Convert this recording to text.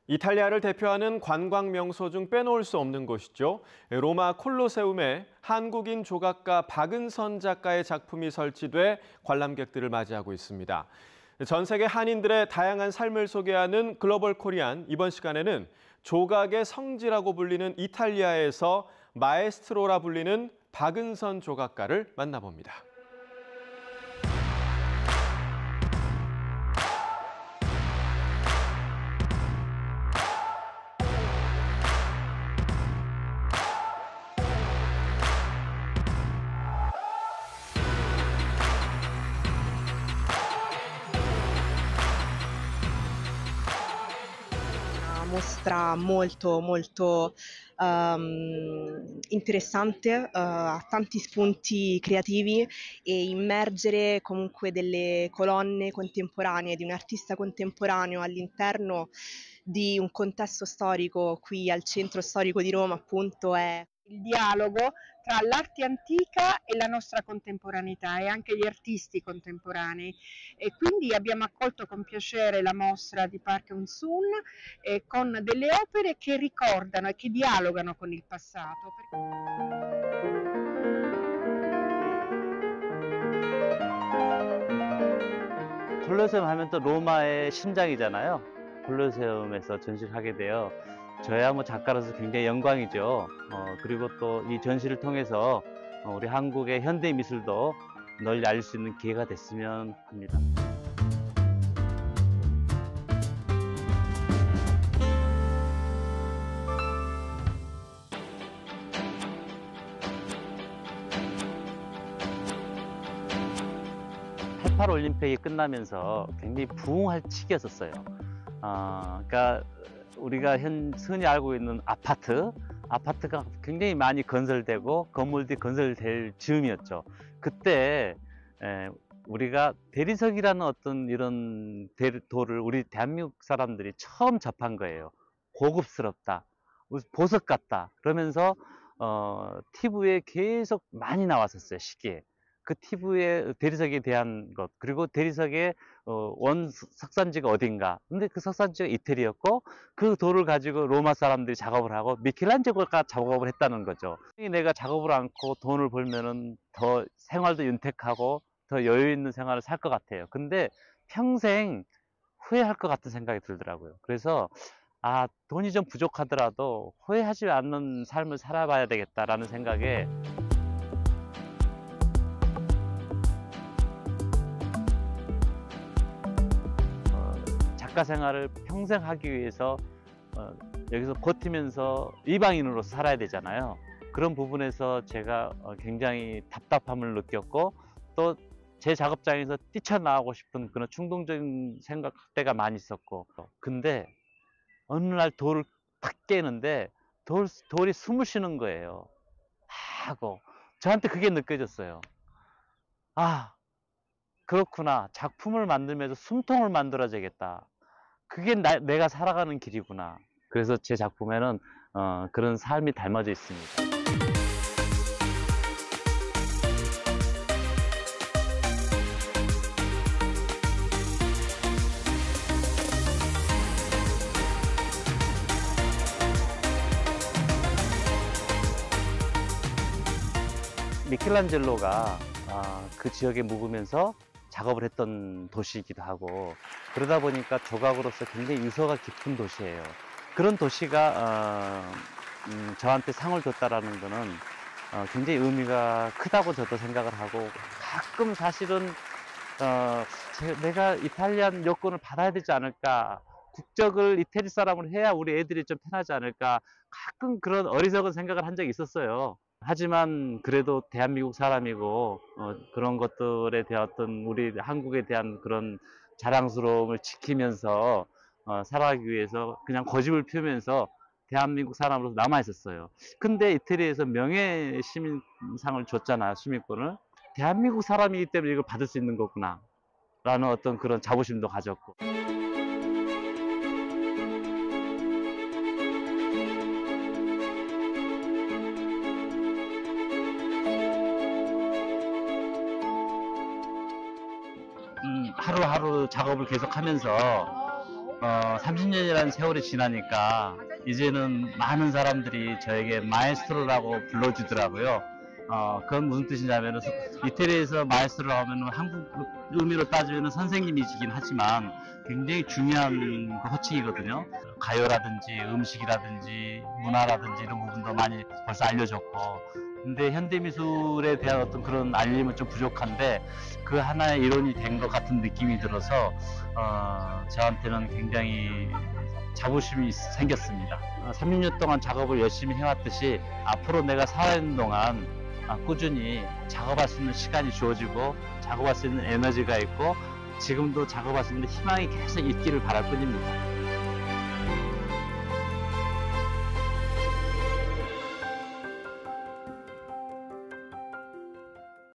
이탈리아를 대표하는 관광 명소 중 빼놓을 수 없는 곳이죠. 로마 콜로세움에 한국인 조각가 박은선 작가의 작품이 설치돼 관람객들을 맞이하고 있습니다. 전 세계 한인들의 다양한 삶을 소개하는 글로벌 코리안, 이번 시간에는 조각의 성지라고 불리는 이탈리아에서 마에스트로라 불리는 박은선 조각가를 만나봅니다. Mostra molto interessante, ha tanti spunti creativi e immergere comunque delle colonne contemporanee di un artista contemporaneo all'interno di un contesto storico qui al centro storico di Roma, appunto, è il dialogo tra l'arte antica e la nostra contemporaneità e anche gli artisti contemporanei, e quindi abbiamo accolto con piacere la mostra di Park Eun-soon con delle opere che ricordano e che dialogano con il passato. 콜로세움 하면 또 로마의 심장이잖아요. 콜로세움에서 전시를 하게 되어 저야 뭐 작가로서 굉장히 영광이죠. 그리고 또 이 전시를 통해서 우리 한국의 현대 미술도 널리 알릴 수 있는 기회가 됐으면 합니다. (88) 올림픽이 끝나면서 굉장히 부흥할 시기였었어요. 그러니까 우리가 흔히 알고 있는 아파트가 굉장히 많이 건설되고 건물들이 건설될 즈음이었죠. 그때 우리가 대리석이라는 어떤 이런 돌을 우리 대한민국 사람들이 처음 접한 거예요. 고급스럽다, 보석 같다 그러면서 TV에 계속 많이 나왔었어요, 시기에. 그 TV의 대리석에 대한 것, 그리고 대리석의 원 석산지가 어딘가. 근데 그 석산지가 이태리였고, 그 돌을 가지고 로마 사람들이 작업을 하고 미켈란젤로가 작업을 했다는 거죠. 내가 작업을 않고 돈을 벌면은 더 생활도 윤택하고 더 여유 있는 생활을 살 것 같아요. 근데 평생 후회할 것 같은 생각이 들더라고요. 그래서 돈이 좀 부족하더라도 후회하지 않는 삶을 살아봐야 되겠다라는 생각에 작가 생활을 평생 하기 위해서 여기서 버티면서 이방인으로서 살아야 되잖아요. 그런 부분에서 제가 굉장히 답답함을 느꼈고, 또 제 작업장에서 뛰쳐나오고 싶은 그런 충동적인 생각 때가 많이 있었고, 근데 어느 날 돌을 탁 깨는데 돌이 숨을 쉬는 거예요. 하고 저한테 그게 느껴졌어요. 그렇구나, 작품을 만들면서 숨통을 만들어야겠다. 그게 내가 살아가는 길이구나. 그래서 제 작품에는 그런 삶이 담아져 있습니다. 미켈란젤로가 그 지역에 묵으면서 작업을 했던 도시이기도 하고, 그러다 보니까 조각으로서 굉장히 유서가 깊은 도시예요. 그런 도시가 저한테 상을 줬다라는 거는 굉장히 의미가 크다고 저도 생각을 하고, 가끔 사실은 내가 이탈리안 여권을 받아야 되지 않을까, 국적을 이태리 사람으로 해야 우리 애들이 좀 편하지 않을까, 가끔 그런 어리석은 생각을 한 적이 있었어요. 하지만 그래도 대한민국 사람이고 그런 것들에 대한 어떤 우리 한국에 대한 그런 자랑스러움을 지키면서 살아가기 위해서 그냥 고집을 피우면서 대한민국 사람으로서 남아 있었어요. 근데 이태리에서 명예 시민상을 줬잖아요, 시민권을. 대한민국 사람이기 때문에 이걸 받을 수 있는 거구나 라는 어떤 그런 자부심도 가졌고. 하루하루 작업을 계속하면서 30년이라는 세월이 지나니까 이제는 많은 사람들이 저에게 마에스트로라고 불러주더라고요. 그건 무슨 뜻이냐면 이태리에서 마에스트로라고 하면 한국 의미로 따지면 선생님이시긴 하지만 굉장히 중요한 그 호칭이거든요. 가요라든지 음식이라든지 문화라든지 이런 부분도 많이 벌써 알려졌고, 근데 현대미술에 대한 어떤 그런 알림은 좀 부족한데 그 하나의 일원이 된 것 같은 느낌이 들어서 저한테는 굉장히 자부심이 생겼습니다. 30년 동안 작업을 열심히 해왔듯이 앞으로 내가 살아있는 동안 꾸준히 작업할 수 있는 시간이 주어지고 작업할 수 있는 에너지가 있고 지금도 작업할 수 있는 희망이 계속 있기를 바랄 뿐입니다.